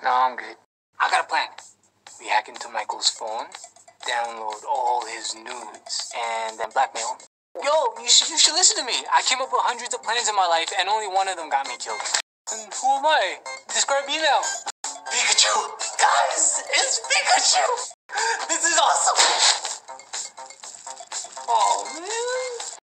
No, I'm good. I got a plan. We hack into Michael's phone, download all his nudes, and then blackmail him. Yo, you should listen to me. I came up with hundreds of plans in my life, and only one of them got me killed. And who am I? Describe me now. Pikachu! Guys, it's Pikachu! This is awesome! Oh, man.